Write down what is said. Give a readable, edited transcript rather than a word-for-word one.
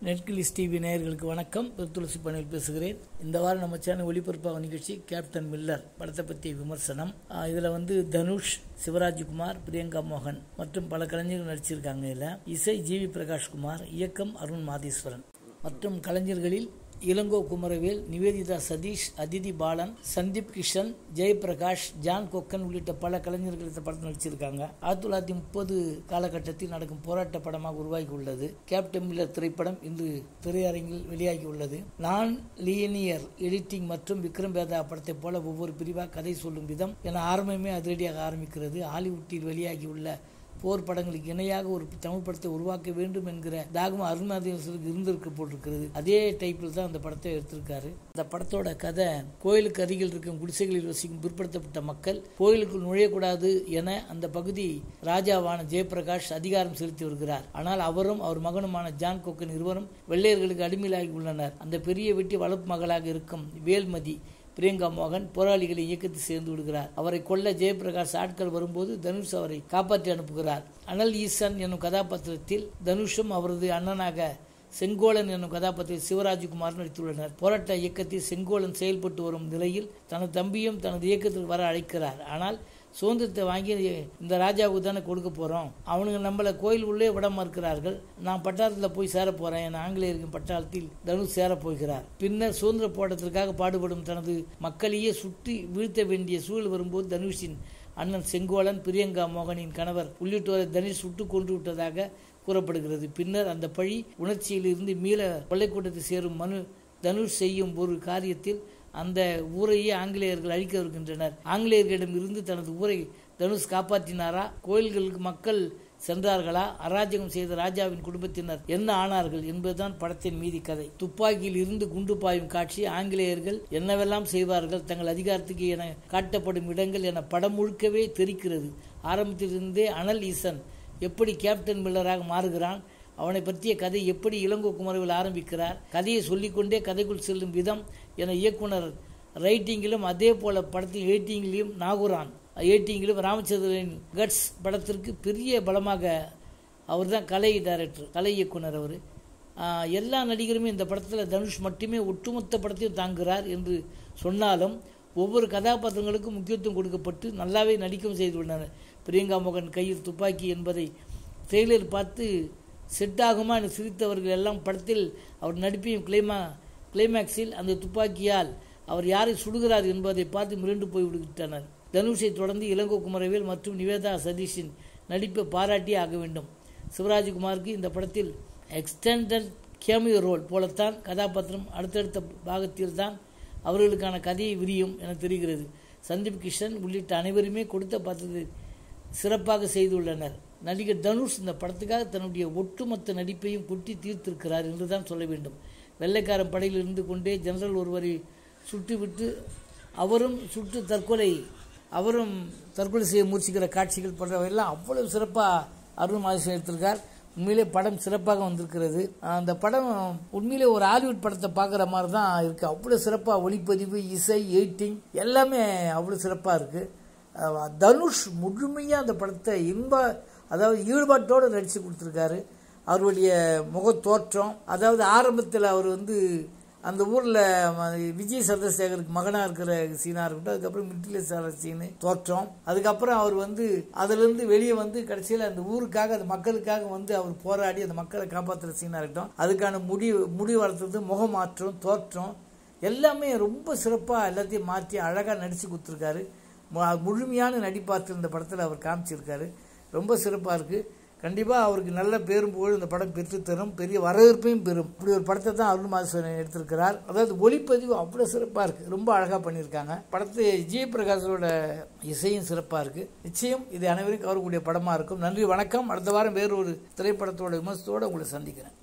நெட்கிளிஸ் TV நேயர்களுக்கு வணக்கம். துளசி பணியில் பேசுகிறேன். இந்த வாரம் நம்ம சேனல் ஒளிபரப்பாக நிகழ்ச்சி கேப்டன் மில்லர் படத்தை பற்றிய விமர்சனம். இதில் தனுஷ், சிவராஜ்குமார், பிரியங்கா மோகன் மற்றும் பல கலைஞர்கள் நடிச்சிருக்காங்க. இதில் இசை ஜிவி பிரகாஷ்குமார், இயக்கம் அருண் மாதேஸ்வரன் மற்றும் கலைஞர்களில் இளங்கோ குமரவேல், நிவேதிதா சதீஷ், அதிதி பாலன், சந்தீப் கிஷன், ஜெயபிரகாஷ், ஜான் கொக்கன் உள்ளிட்ட பல கலைஞர்கள் இந்த படத்தில் நடிச்சிருக்காங்க. 1930 காலகட்டத்தில் நடக்கும் போராட்ட படமாக உருவாகி உள்ளது. கேப்டன் மில்லர் திரைப்படம் இன்று திரையரங்கில் வெளியாகி உள்ளது. நான் லீனியர் எடிட்டிங் மற்றும் விக்ரம் வேதா படத்தை போல ஒவ்வொரு பிரிவாக கதை சொல்லும் விதம் என ஆரம்பமே அதிரடியாக ஆரம்பிக்கிறது. ஹாலிவுட்டில் வெளியாகி உள்ள போர் படங்களுக்கு இணையாக ஒரு தமிழ் படத்தை உருவாக்க வேண்டும் என்கிற தாகம் அருண் மாதேஸ்வரனுக்கு இருந்திருக்க போட்டிருக்கிறது. அதே டைப்பில் தான் அந்த படத்தை எடுத்திருக்காரு. அந்த படத்தோட கதை, கோயிலுக்கு அருகில் இருக்கும் குடிசைகளில் வசிக்கும் பிற்படுத்தப்பட்ட மக்கள் கோயிலுக்குள் நுழையக்கூடாது என அந்த பகுதி ராஜாவான ஜெயபிரகாஷ் அதிகாரம் செலுத்தி வருகிறார். ஆனால் அவரும் அவர் மகனுமான ஜான் கொக்கன் இருவரும் வெள்ளையர்களுக்கு அடிமையாகி உள்ளனர். அந்த பெரிய வெட்டி வளர்ப்பு மகளாக இருக்கும் வேல்மதி, பிரியங்கா மோகன் போராளிகளை இயக்கத்தில் சேர்ந்து விடுகிறார். அவரை கொல்ல ஜெயபிரகாஷ் ஆட்கள் வரும்போது தனுஷ் அவரை காப்பாற்றி அனுப்புகிறார். அனல் ஈசன் என்னும் கதாபாத்திரத்தில் தனுஷும் அவரது அண்ணனாக செங்கோலன் என்னும் கதாபாத்திரத்தில் சிவராஜ்குமார் நடித்துள்ளனர். போராட்ட இயக்கத்தில் செங்கோலன் செயல்பட்டு வரும் நிலையில் தனது தம்பியும் தனது இயக்கத்தில் வர அழைக்கிறார். ஆனால் சுதந்திரத்தை வாங்கி இந்த ராஜாவுக்கு தானே கொடுக்க போறோம், அவனுங்க நம்மள கோயில் உள்ளே விட மறுக்கிறார்கள், நான் பட்டாளத்தில் போய் சேர போறேன் என ஆங்கிலேயரின் பட்டாளத்தில் தனுஷ் சேர போகிறார். பின்னர் சுதந்திர போராட்டத்திற்காக பாடுபடும் தனது மக்களையே சுற்றி வீழ்த்த வேண்டிய சூழல் வரும்போது தனுஷின் அண்ணன் செங்கோலன், பிரியங்கா மோகனின் கணவர் உள்ளிட்டோரை தனுஷ் சுட்டு கொன்று விட்டதாக கூறப்படுகிறது. பின்னர் அந்த பழி உணர்ச்சியில் இருந்து மீள கொள்ளைக்கூட்டத்தை சேரும் தனுஷ் செய்யும் ஒரு காரியத்தில் அந்த ஊரையே ஆங்கிலேயர்கள் அழிக்க வருகின்றனர். ஆங்கிலேயர்களிடம் இருந்து தனது ஊரை தனுஷ் காப்பாற்றினாரா? கோயில்களுக்கு மக்கள் சென்றார்களா? அராஜகம் செய்த ராஜாவின் குடும்பத்தினர் என்ன ஆனார்கள் என்பதுதான் படத்தின் மீதி கதை. துப்பாக்கியில் இருந்து குண்டு பாயும் காட்சி, ஆங்கிலேயர்கள் என்னவெல்லாம் செய்வார்கள், தங்கள் அதிகாரத்துக்கு என காட்டப்படும் இடங்கள் என படம் முழுக்கவே தெரிக்கிறது. ஆரம்பத்திலிருந்தே அனல் ஈசன் எப்படி கேப்டன் மில்லராக மாறுகிறான், அவனை பற்றிய கதை எப்படி இளங்கோ குமரவேல் ஆரம்பிக்கிறார், கதையை சொல்லிக்கொண்டே கதைக்குள் செல்லும் விதம் என இயக்குனர் ரைட்டிங்கிலும் அதே போல படத்தின் எடிட்டிங்கிலும் நாகுரான் எடிட்டிங்கிலும் ராமச்சந்திரன் கட்ஸ் படத்திற்கு பெரிய பலமாக அவர் தான் கலை டைரக்டர், கலை இயக்குனர். அவர் எல்லா நடிகருமே இந்த படத்தில் தனுஷ் மட்டுமே ஒட்டுமொத்த படத்தையும் தாங்குகிறார் என்று சொன்னாலும் ஒவ்வொரு கதாபாத்திரங்களுக்கும் முக்கியத்துவம் கொடுக்கப்பட்டு நல்லாவே நடிக்கவும் செய்துள்ளனர். பிரியங்கா மோகன் கையில் துப்பாக்கி என்பதை ட்ரெய்லர் பார்த்து செட் ஆகுமா என சிரித்தவர்கள் எல்லாம் படத்தில் அவர் நடிப்பையும் கிளைமேக்ஸில் அந்த துப்பாக்கியால் அவர் யாரை சுடுகிறார் என்பதை பார்த்து மிரண்டு போய்விட்டனர். தனுஷை தொடர்ந்து இளங்கோ குமரவேல் மற்றும் நிவேதா சதீஷின் நடிப்பை பாராட்டியே ஆக வேண்டும். சிவராஜ்குமாருக்கு இந்த படத்தில் எக்ஸ்டெண்டட் கேமியோ ரோல் போலத்தான் கதாபாத்திரம். அடுத்தடுத்த பாகத்தில் தான் அவர்களுக்கான கதையை விரியும் என தெரிகிறது. சந்தீப் கிஷன் உள்ளிட்ட அனைவருமே கொடுத்த பாத்திரத்தை சிறப்பாக செய்துள்ளனர். நடிகர் தனுஷ் இந்த படத்துக்காக தன்னுடைய ஒட்டுமொத்த நடிப்பையும் கொட்டி தீர்த்திருக்கிறார் என்றுதான் சொல்ல வேண்டும். வெள்ளைக்காரன் படையில் இருந்து கொண்டே ஜெனரல் ஒருவரை சுட்டுவிட்டு அவரும் தற்கொலை செய்ய முயற்சிக்கிற காட்சிகள் போன்றவையெல்லாம் அவ்வளவு சிறப்பாக அருண் மாதேஸ்வரன் எடுத்திருக்கார். உண்மையிலே படம் சிறப்பாக வந்திருக்கிறது. அந்த படம் உண்மையிலே ஒரு ஹாலிவுட் படத்தை பார்க்குற மாதிரி தான் இருக்கு. அவ்வளோ சிறப்பாக ஒளிப்பதிவு, இசை, எடிட்டிங் எல்லாமே அவ்வளோ சிறப்பாக இருக்கு. தனுஷ் முழுமையாக அந்த படத்தை ஈடுபாட்டோடு நடித்து கொடுத்துருக்காரு. அவருடைய முகத்தோற்றம், அதாவது ஆரம்பத்தில் அவர் அந்த ஊரில் விஜய் சந்திரசேகருக்கு மகனாக இருக்கிற சீனாக இருக்கட்டும், அதுக்கப்புறம் மிட்டிலேசார சீனு தோற்றம், அதுக்கப்புறம் அவர் அதிலிருந்து வெளியே கடைசியில் அந்த ஊருக்காக, அந்த மக்களுக்காக அவர் போராடி அந்த மக்களை காப்பாற்றுற சீனாக இருக்கட்டும், அதுக்கான முடி வளர்த்துறது, முகமாற்றம், தோற்றம் எல்லாமே ரொம்ப சிறப்பாக எல்லாத்தையும் மாற்றி அழகாக நடித்து கொடுத்துருக்காரு. முழுமையான நடிப்பாற்றல் இந்த படத்தில் அவர் காமிச்சிருக்காரு. ரொம்ப சிறப்பாக இருக்குது. கண்டிப்பாக அவருக்கு நல்ல பேரும் புகழ் இந்த படம் பெற்றுத்தரும், பெரிய வரவேற்பையும் பெறும். இப்படி ஒரு படத்தை தான் அருண் மாதேஸ்வரன் எடுத்திருக்கிறார். அதாவது ஒளிப்பதிவு அவ்வளோ சிறப்பாக இருக்குது, ரொம்ப அழகாக பண்ணியிருக்காங்க. படத்தை ஜெயபிரகாஷோட இசையும் சிறப்பாக இருக்குது. நிச்சயம் இது அனைவரும் கவரக்கூடிய படமாக இருக்கும். நன்றி, வணக்கம். அடுத்த வாரம் வேறு ஒரு திரைப்படத்தோட விமர்சனத்தோடு உங்களை சந்திக்கிறேன்.